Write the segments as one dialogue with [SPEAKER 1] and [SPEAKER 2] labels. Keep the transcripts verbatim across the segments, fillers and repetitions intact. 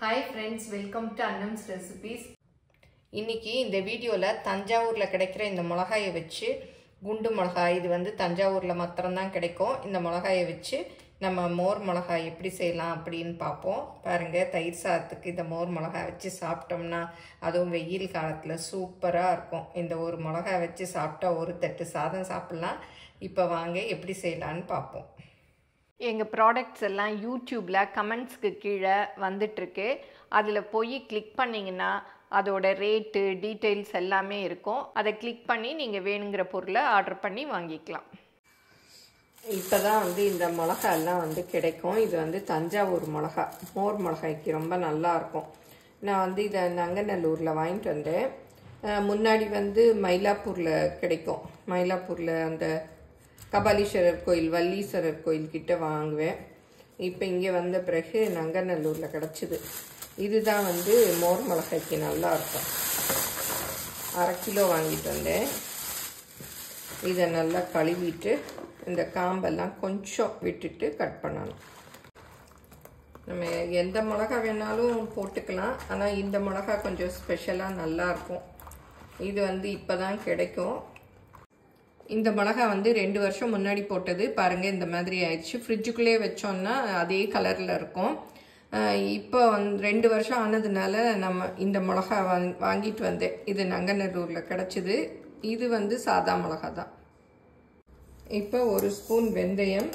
[SPEAKER 1] Hi friends, welcome to Annam's Recipes. இன்னைக்கு இந்த வீடியோல தஞ்சாவூர்ல கிடைக்கிற இந்த மிளகாயை வச்சு குண்டு மிளகாய் இது வந்து தஞ்சாவூர்ல மாத்திரம் தான் கிடைக்கும். இந்த மிளகாயை வச்சு நம்ம மோர் மிளகாய் எப்படி செய்யலாம் அப்படினு பாப்போம். பாருங்க, தயிர் சாதத்துக்கு இந்த மோர் மிளகாய் வச்சு சாப்பிட்டோம்னா அதுவும் வெயில் காலத்துல சூப்பரா இருக்கும். இந்த ஒரு மிளகாய் வச்சு சாப்பிட்டா ஒரு தட்டு சாதம் சாப்பிடலாம். இப்போ வாங்க எப்படி செய்யலாம்னு பாப்போம். எங்கள் ப்ராடக்ட்ஸ் எல்லாம் யூடியூப்பில் கமெண்ட்ஸ்க்கு கீழே வந்துட்டுருக்கு. அதில் போய் கிளிக் பண்ணிங்கன்னா அதோட ரேட்டு டீட்டெயில்ஸ் எல்லாமே இருக்கும். அதை கிளிக் பண்ணி நீங்கள் வேணுங்கிற பொருளை ஆர்டர் பண்ணி வாங்கிக்கலாம். இப்போ தான் வந்து இந்த மிளகாய் எல்லாம் வந்து கிடைக்கும். இது வந்து தஞ்சாவூர் மிளகாய், மோர் மிளகாய்க்கு ரொம்ப நல்லாயிருக்கும். நான் வந்து இதை நங்கநல்லூரில் வாங்கிட்டு வந்தேன். முன்னாடி வந்து மயிலாப்பூரில் கிடைக்கும். மயிலாப்பூரில் அந்த கபாலீஸ்வரர் கோயில், வள்ளீஸ்வரர் கோயில் கிட்ட வாங்குவேன். இப்போ இங்கே வந்த பிறகு நங்கநல்லூரில் கிடச்சிது. இதுதான் வந்து மோர் மிளகாய்க்கு நல்லாயிருக்கும். அரை கிலோ வாங்கிட்டு வந்தேன். இதை நல்லா கழுவிட்டு இந்த காம்பெல்லாம் கொஞ்சம் விட்டுட்டு கட் பண்ணணும். நம்ம எந்த மிளகாய் வேணாலும் போட்டுக்கலாம். ஆனால் இந்த மிளகாய் கொஞ்சம் ஸ்பெஷலாக நல்லாயிருக்கும். இது வந்து இப்போ தான் கிடைக்கும். இந்த மிளகாய் வந்து ரெண்டு வருஷம் முன்னாடி போட்டது. பாருங்கள், இந்த மாதிரி ஆயிடுச்சு. ஃப்ரிட்ஜுக்குள்ளே வச்சோன்னா அதே கலரில் இருக்கும். இப்போ வந்து ரெண்டு வருஷம் ஆனதுனால நம்ம இந்த மிளகாய் வாங் வாங்கிட்டு வந்தேன். இது நங்கநல்லூரில் கிடச்சிது. இது வந்து சாதா மிளகாய் தான். இப்போ ஒரு ஸ்பூன் வெந்தயம்,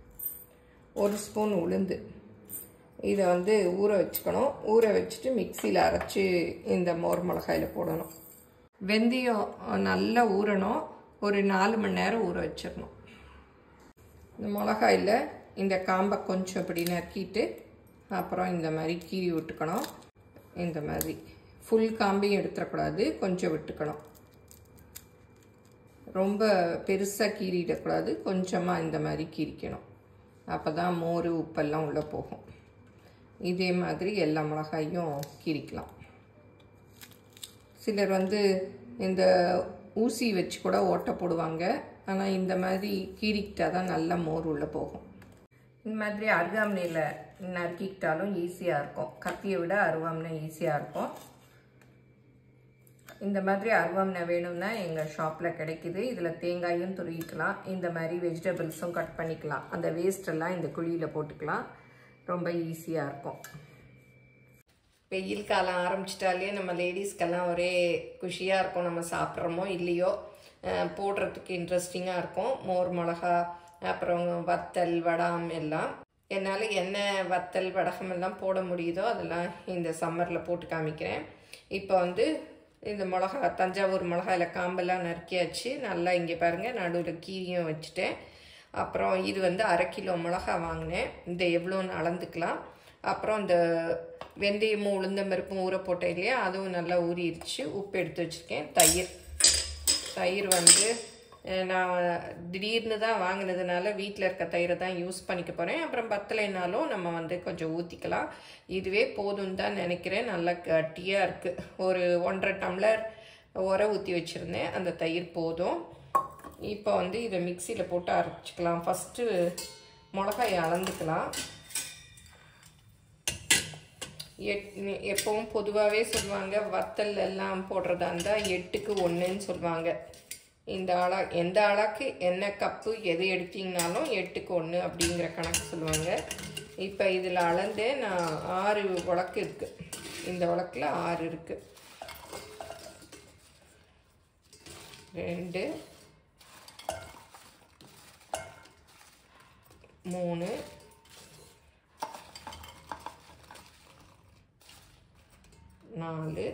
[SPEAKER 1] ஒரு ஸ்பூன் உளுந்து, இதை வந்து ஊற வச்சுக்கணும். ஊற வச்சுட்டு மிக்சியில் அரைச்சி இந்த மோர் மிளகாயில் போடணும். வெந்தயம் நல்லா ஊறணும். ஒரு நாலு மணி நேரம் ஊற வச்சிடணும். இந்த மிளகாயில் இந்த காம்பை கொஞ்சம் இப்படி நறுக்கிட்டு அப்புறம் இந்த மாதிரி கீறி விட்டுக்கணும். இந்த மாதிரி ஃபுல் காம்பையும் எடுத்துடக்கூடாது, கொஞ்சம் விட்டுக்கணும். ரொம்ப பெருசாக கீறிடக்கூடாது, கொஞ்சமாக இந்த மாதிரி கீறிக்கணும். அப்போ தான் மோர் உப்பெல்லாம் உள்ளே போகும். இதே மாதிரி எல்லா மிளகாயும் கீறிக்கலாம். சிலர் வந்து இந்த ஊசி வச்சு கூட ஓட்டை போடுவாங்க. ஆனால் இந்த மாதிரி கீறிக்கிட்டா தான் நல்ல மோர் உள்ளே போகும். இந்த மாதிரி அருவாமனையில் நறுக்கிக்கிட்டாலும் ஈஸியாக இருக்கும். கத்தியை விட அருவாமனை ஈஸியாக இருக்கும். இந்த மாதிரி அருவாமனை வேணும்னா எங்கள் ஷாப்பில் கிடைக்கிது. இதில் தேங்காயும் துருவிக்கலாம். இந்த மாதிரி வெஜிடபிள்ஸும் கட் பண்ணிக்கலாம். அந்த வேஸ்டெல்லாம் இந்த குழியில் போட்டுக்கலாம். ரொம்ப ஈஸியாக இருக்கும். வெயில் காலம் ஆரம்பிச்சிட்டாலே நம்ம லேடிஸ்க்கெல்லாம் ஒரே குஷியாக இருக்கும். நம்ம சாப்பிட்றோமோ இல்லையோ போடுறதுக்கு இன்ட்ரெஸ்டிங்காக இருக்கும். மோர் மிளகா, அப்புறம் வத்தல், வடாம் எல்லாம். என்னால் என்ன வத்தல் வடகம் எல்லாம் போட முடியுதோ அதெல்லாம் இந்த சம்மரில் போட்டு காமிக்கிறேன். இப்போ வந்து இந்த மிளகா, தஞ்சாவூர் மிளகாயில் காம்பெல்லாம் நறுக்கியாச்சு. நல்லா இங்கே பாருங்கள், நடுவில் கீரியும் வச்சுட்டேன். அப்புறம் இது வந்து அரை கிலோ மிளகா வாங்கினேன். இந்த எவ்வளோன்னு அளந்துக்கலாம். அப்புறம் இந்த வெந்தயமும் உளுந்தம்பருப்பும் ஊற போட்டேன் இல்லையா, அதுவும் நல்லா ஊறிடுச்சு. உப்பு எடுத்து வச்சுருக்கேன். தயிர் தயிர் வந்து நான் திடீர்னு தான் வாங்கினதுனால வீட்டில் இருக்க தயிரை தான் யூஸ் பண்ணிக்க போகிறேன். அப்புறம் பத்தலைனாலும் நம்ம வந்து கொஞ்சம் ஊற்றிக்கலாம். இதுவே போதும் தான் நினைக்கிறேன். நல்லா கட்டியாக இருக்குது. ஒரு ஒன்றரை டம்ளர் உர ஊற்றி வச்சுருந்தேன். அந்த தயிர் போதும். இப்போ வந்து இதை மிக்சியில் போட்டு அரைச்சிக்கலாம். ஃபஸ்ட்டு மிளகாயை அளந்துக்கலாம். எட் எப்பவும் பொதுவாகவே சொல்லுவாங்க, வத்தல் எல்லாம் போடுறதா இருந்தால் எட்டுக்கு ஒன்றுன்னு சொல்லுவாங்க. இந்த அளா எந்த அளவுக்கு என்ன கப்பு எது எடுத்தீங்கனாலும் எட்டுக்கு ஒன்று அப்படிங்கிற கணக்கு சொல்லுவாங்க. இப்போ இதில் அளந்தே நான் ஆறு உலக்கு இருக்குது. இந்த உலக்கில் ஆறு இருக்குது. ரெண்டு, மூணு, நாலு,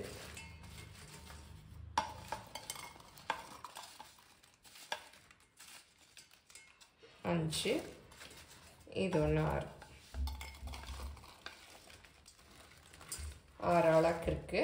[SPEAKER 1] அஞ்சு, இது ஒன்று ஆறு. ஆறு அளவுக்கு இருக்குது.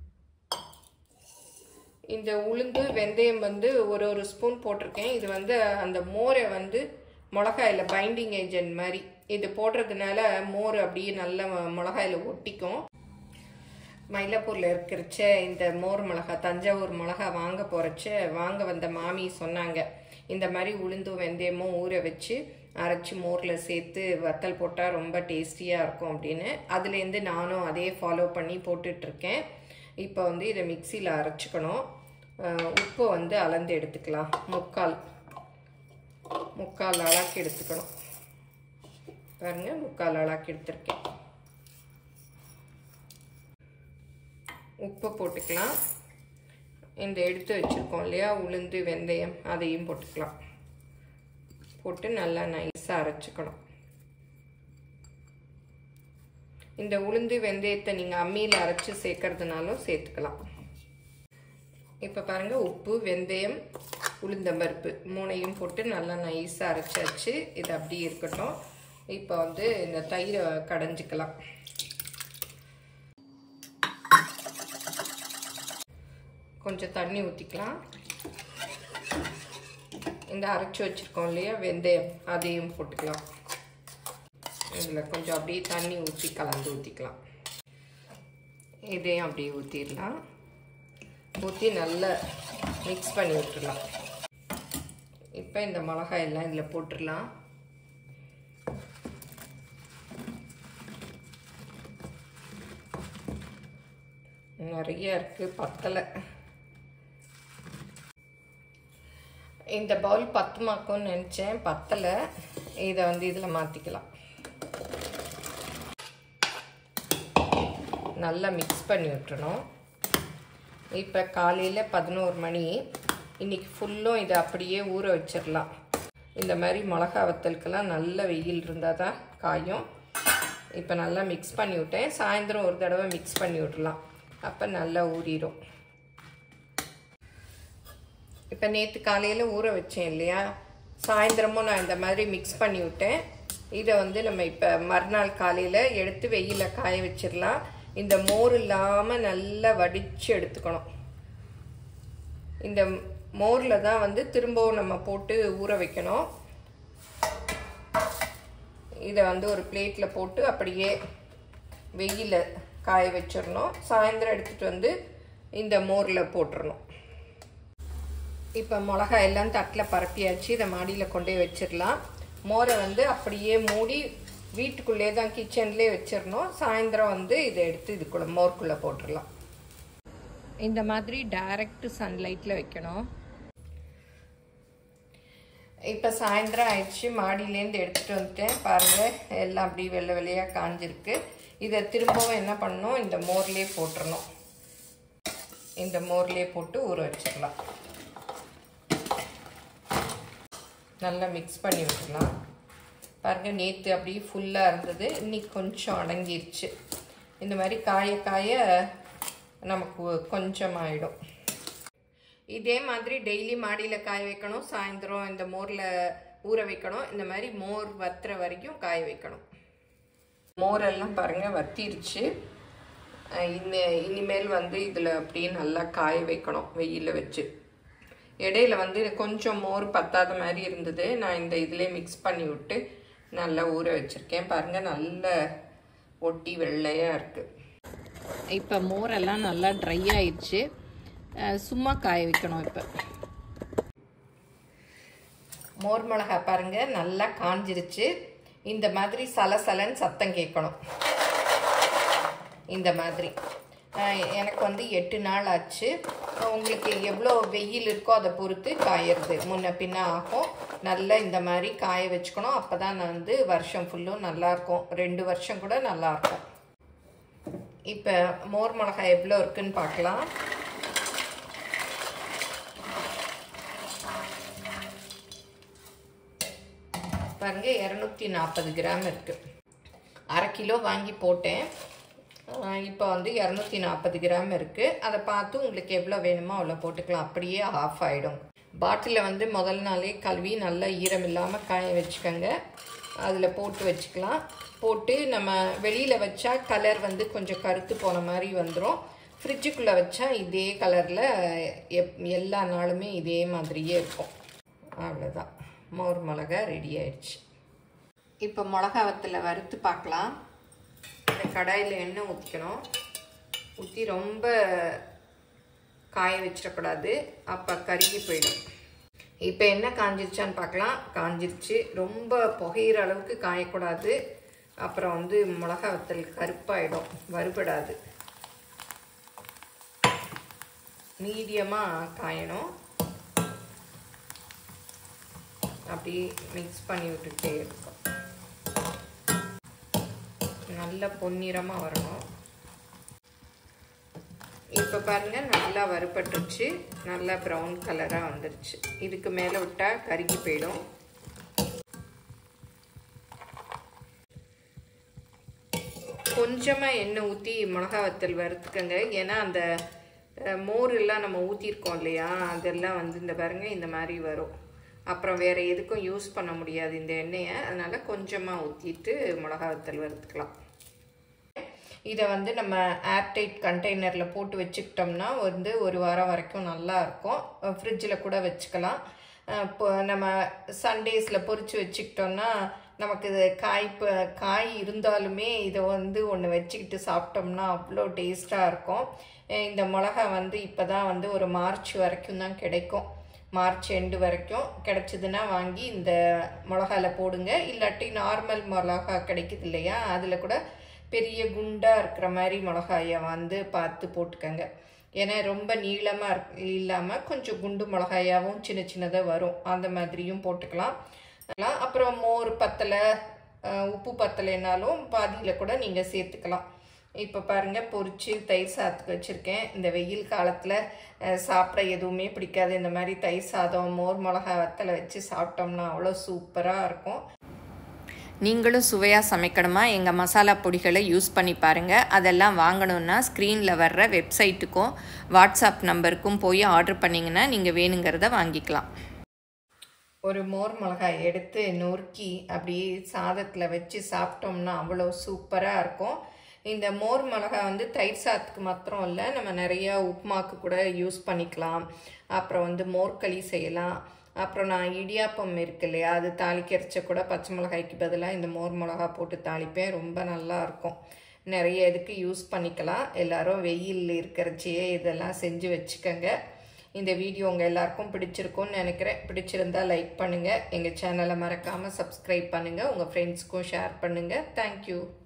[SPEAKER 1] இந்த உளுந்து வெந்தயம் வந்து ஒரு ஒரு ஸ்பூன் போட்டிருக்கேன். இது வந்து அந்த மோரை வந்து மிளகாயில் பைண்டிங் ஏஜென்ட் மாதிரி. இது போடுறதுனால மோர் அப்படியே நல்ல மிளகாயில் ஒட்டிக்கும். மயிலாப்பூரில் இருக்கிறச்ச இந்த மோர் மிளகா, தஞ்சாவூர் மிளகா வாங்க போகிறச்ச வாங்க வந்த மாமி சொன்னாங்க, இந்த மாதிரி உளுந்தும் வெந்தயமும் ஊற வச்சு அரைச்சி மோரில் சேர்த்து வத்தல் போட்டால் ரொம்ப டேஸ்டியாக இருக்கும் அப்படின்னு அதுலேருந்து நானும் அதே ஃபாலோ பண்ணி போட்டுட்ருக்கேன். இப்போ வந்து இதை மிக்சியில் அரைச்சிக்கணும். உப்பை வந்து அளந்து எடுத்துக்கலாம். முக்கால் முக்கால் அளாக்கி எடுத்துக்கணும். பாருங்கள், முக்கால் அளாக்கி எடுத்துருக்கேன். உப்பு போட்டுக்கலாம். இந்த எடுத்து வச்சுருக்கோம் இல்லையா உளுந்து வெந்தயம், அதையும் போட்டுக்கலாம். போட்டு நல்லா நைஸாக அரைச்சிக்கணும். இந்த உளுந்து வெந்தயத்தை நீங்கள் அம்மியில் அரைச்சி சேர்க்கறதுனாலும் சேர்த்துக்கலாம். இப்போ பாருங்கள், உப்பு வெந்தயம் உளுந்தம்பருப்பு மூணையும் போட்டு நல்லா நைஸாக அரைச்சாச்சு. இது அப்படியே இருக்கட்டும். இப்போ வந்து இந்த தயிரை கடைஞ்சிக்கலாம். கொஞ்சம் தண்ணி ஊற்றிக்கலாம். இந்த அரைச்சி வச்சுருக்கோம் இல்லையா வெந்தயம், அதையும் போட்டுக்கலாம். இதில் கொஞ்சம் அப்படியே தண்ணி ஊற்றி கலந்து ஊற்றிக்கலாம். இதையும் அப்படியே ஊற்றிடலாம். ஊற்றி நல்லா மிக்ஸ் பண்ணி விட்டுடலாம். இப்போ இந்த மிளகாய் எல்லாம் இதில் போட்டுடலாம். நிறைய இருக்குது, பத்தலை. இந்த பவுல் பத்துமாக்கும்னு நினச்சேன், பத்தலை. இதை வந்து இதில் மாற்றிக்கலாம். நல்லா மிக்ஸ் பண்ணி விட்டுறணும். இப்போ காலையில் பதினோரு மணி. இன்றைக்கி ஃபுல்லும் இதை அப்படியே ஊற வச்சிடலாம். இந்த மாதிரி மிளகா வத்தலுக்கெல்லாம் நல்ல வெயில் இருந்தால் தான் காயும். இப்போ நல்லா மிக்ஸ் பண்ணி விட்டேன். சாயந்தரம் ஒரு தடவை மிக்ஸ் பண்ணி விட்டுலாம். அப்போ நல்லா ஊறிடும். இப்போ நேற்று காலையில் ஊற வச்சேன் இல்லையா, சாயந்தரமும் நான் இந்த மாதிரி மிக்ஸ் பண்ணி விட்டேன். இதை வந்து நம்ம இப்போ மறுநாள் காலையில் எடுத்து வெயிலில் காய வச்சிடலாம். இந்த மோர் இல்லாமல் நல்லா வடித்து எடுத்துக்கணும். இந்த மோரில் தான் வந்து திரும்பவும் நம்ம போட்டு ஊற வைக்கணும். இதை வந்து ஒரு பிளேட்டில் போட்டு அப்படியே வெயிலில் காய வச்சிடணும். சாயந்தரம் எடுத்துகிட்டு வந்து இந்த மோரில் போட்டுடணும். இப்போ மிளகாய் எல்லாம் தட்டில் பரப்பியாச்சு. இதை மாடியில் கொண்டே வச்சிடலாம். மோரை வந்து அப்படியே மூடி வீட்டுக்குள்ளே தான் கிச்சன்லேயே வச்சிடணும். சாயந்தரம் வந்து இதை எடுத்து இதுக்குள்ளே மோருக்குள்ளே போட்டுடலாம். இந்த மாதிரி டைரக்ட் சன்லைட்டில் வைக்கணும். இப்போ சாயந்தரம் ஆயிடுச்சு. மாடியிலேருந்து எடுத்துகிட்டு வந்துட்டேன். பாருங்கள், எல்லாம் அப்படி வெள்ளை வெள்ளையாக காஞ்சிருக்கு. இதை திரும்பவும் என்ன பண்ணணும், இந்த மோர்லேயே போட்டுடணும். இந்த மோர்லேயே போட்டு ஊற வச்சிடலாம். நல்லா மிக்ஸ் பண்ணி விட்டுடலாம். பாருங்கள், நேற்று அப்படியே ஃபுல்லாக இருந்தது, இன்றைக்கி கொஞ்சம் அடங்கிருச்சு. இந்த மாதிரி காய காய நமக்கு கொஞ்சம் ஆகிடும். இதே மாதிரி டெய்லி மாடியில் காய வைக்கணும். சாயந்தரம் இந்த மோரில் ஊற வைக்கணும். இந்த மாதிரி மோர் வத்துற வரைக்கும் காய வைக்கணும். மோரெல்லாம் பாருங்கள் வத்திருச்சு. இனி இனிமேல் வந்து இதில் அப்படியே நல்லா காய வைக்கணும் வெயிலில் வச்சு. இடையில வந்து கொஞ்சம் மோர் பத்தாத மாதிரி இருந்தது. நான் இந்த இதிலே மிக்ஸ் பண்ணி விட்டு நல்லா ஊற வச்சுருக்கேன். பாருங்கள், நல்ல ஒட்டி வெள்ளையாக இருக்குது. இப்போ மோரெல்லாம் நல்லா ட்ரை ஆயிடுச்சு. சும்மா காய வைக்கணும். இப்போ மோர் மிளகா பாருங்கள் நல்லா காஞ்சிருச்சு. இந்த மாதிரி சலசலன்னு சத்தம் கேட்கணும். இந்த மாதிரி எனக்கு வந்து எட்டு நாள் ஆச்சு. உங்களுக்கு எவ்வளோ வெயில் இருக்கோ அதை பொறுத்து காயறது முன்ன பின்ன ஆகும். நல்லா இந்த மாதிரி காய வச்சுக்கணும். அப்போ தான் நான் வந்து வருஷம் ஃபுல்லும் நல்லாயிருக்கும். ரெண்டு வருஷம் கூட நல்லாயிருக்கும். இப்போ மோர் மிளகாய் எவ்வளோ இருக்குன்னு பார்க்கலாம். பாருங்க, இரநூத்தி நாற்பது கிராம் இருக்குது. அரை கிலோ வாங்கி போட்டேன். இப்போ வந்து இரநூத்தி நாற்பது கிராம் இருக்குது. அதை பார்த்து உங்களுக்கு எவ்வளோ வேணுமோ அவ்வளோ போட்டுக்கலாம். அப்படியே ஆஃப் ஆகிடும். பாட்டிலில் வந்து முதல் நாளே கழுவி நல்லா ஈரம் இல்லாமல் காய வச்சுக்கோங்க. அதில் போட்டு வச்சுக்கலாம். போட்டு நம்ம வெளியில் வச்சா கலர் வந்து கொஞ்சம் கருத்து போன மாதிரி வந்துடும். ஃப்ரிட்ஜுக்குள்ளே வச்சா இதே கலரில் எப் எல்லா நாளுமே இதே மாதிரியே இருக்கும். அவ்வளோதான், மோர் மிளகா ரெடி ஆயிடுச்சு. இப்போ மிளகா வத்தலை வறுத்து பார்க்கலாம். இந்த கடாயில் எண்ணெய் ஊற்றிக்கணும். ஊற்றி ரொம்ப காய வச்சிடக்கூடாது, அப்போ கருகி போயிடும். இப்போ என்ன காஞ்சிருச்சான்னு பார்க்கலாம். காஞ்சிருச்சு. ரொம்ப புகையிற அளவுக்கு காயக்கூடாது. அப்புறம் வந்து மிளகா வத்தல் கருப்பாயிடும், வறுபடாது. மீடியமாக காயணும். அப்படி மிக்ஸ் பண்ணி விட்டுட்டே இருக்கும். நல்லா பொன்னிறமாக வரணும். இப்போ பாருங்கள், நல்லா வறுபட்டுருச்சு. நல்லா ப்ரௌன் கலராக வந்துருச்சு. இதுக்கு மேலே விட்டால் கருகி போயிடும். கொஞ்சமாக எண்ணெய் ஊற்றி மிளகா வத்தல் வறுத்துக்கங்க. ஏன்னா அந்த மோர் எல்லாம் நம்ம ஊற்றிருக்கோம் இல்லையா, அதெல்லாம் வந்து இந்த பாருங்க இந்த மாதிரி வரும். அப்புறம் வேறு எதுக்கும் யூஸ் பண்ண முடியாது இந்த எண்ணெயை. அதனால் கொஞ்சமாக ஊற்றிட்டு மிளகா வத்தல் வறுத்துக்கலாம். இதை வந்து நம்ம ஏர்டைட் கண்டெய்னரில் போட்டு வச்சுக்கிட்டோம்னா வந்து ஒரு வாரம் வரைக்கும் நல்லா இருக்கும். ஃப்ரிட்ஜில் கூட வச்சுக்கலாம். இப்போ நம்ம சண்டேஸில் பொரித்து வச்சுக்கிட்டோம்னா நமக்கு இது காய் காய் இருந்தாலுமே இதை வந்து ஒன்று வச்சுக்கிட்டு சாப்பிட்டோம்னா அவ்வளோ டேஸ்ட்டாக இருக்கும். இந்த மிளகா வந்து இப்போ தான் வந்து ஒரு மார்ச் வரைக்கும் தான் கிடைக்கும். மார்ச் எண்டு வரைக்கும் கிடச்சிதுன்னா வாங்கி இந்த மிளகாவில் போடுங்க. இல்லாட்டி நார்மல் மிளகா கிடைக்குது இல்லையா, அதில் கூட பெரிய குண்டாக இருக்கிற மாதிரி மிளகாயை வந்து பார்த்து போட்டுக்கங்க. ஏன்னா ரொம்ப நீளமாக இருக்கு இல்லாமல் கொஞ்சம் குண்டு மிளகாயாகவும் சின்ன சின்னதாக வரும். அந்த மாதிரியும் போட்டுக்கலாம். அப்புறம் மோர் பத்தலை, உப்பு பத்தலைனாலும் பாதியில் கூட நீங்கள் சேர்த்துக்கலாம். இப்போ பாருங்கள், பொரிச்சு தயிர் சாதத்துக்கு வச்சுருக்கேன். இந்த வெயில் காலத்தில் சாப்பிட எதுவுமே பிடிக்காது. இந்த மாதிரி தயிர் சாதம் மோர் மிளகா வத்தலை வச்சு சாப்பிட்டோம்னா அவ்வளோ சூப்பராக இருக்கும். நீங்களும் சுவையாக சமைக்கணுமா, எங்கள் மசாலா பொடிகளை யூஸ் பண்ணி பாருங்கள். அதெல்லாம் வாங்கணுன்னா ஸ்க்ரீனில் வர்ற வெப்சைட்டுக்கும் வாட்ஸ்அப் நம்பருக்கும் போய் ஆர்டர் பண்ணிங்கன்னா நீங்கள் வேணுங்கிறத வாங்கிக்கலாம். ஒரு மோர் மிளகாய் எடுத்து நொறுக்கி அப்படியே சாதத்தில் வச்சு சாப்பிட்டோம்னா அவ்வளோ சூப்பராக இருக்கும். இந்த மோர் மிளகாய் வந்து தயிர் சாதத்துக்கு மாத்திரம் இல்லை, நம்ம நிறையா உப்புமாக்கு கூட யூஸ் பண்ணிக்கலாம். அப்புறம் வந்து மோர்களி செய்யலாம். அப்புறம் நான் இடியாப்பம் இருக்கு இல்லையா, அது தாளிக்கரைச்ச கூட பச்சை மிளகாய்க்கு பதிலாக இந்த மோர் மிளகா போட்டு தாளிப்பேன். ரொம்ப நல்லா இருக்கும். நிறைய இதுக்கு யூஸ் பண்ணிக்கலாம். எல்லோரும் வெயில் இருக்கிறச்சியே இதெல்லாம் செஞ்சு வச்சுக்கோங்க. இந்த வீடியோ உங்கள் எல்லாருக்கும் பிடிச்சிருக்கும்னு நினைக்கிறேன். பிடிச்சிருந்தா லைக் பண்ணுங்கள். எங்கள் சேனலை மறக்காமல் சப்ஸ்கிரைப் பண்ணுங்கள். உங்கள் ஃப்ரெண்ட்ஸ்க்கும் ஷேர் பண்ணுங்கள். தேங்க்யூ.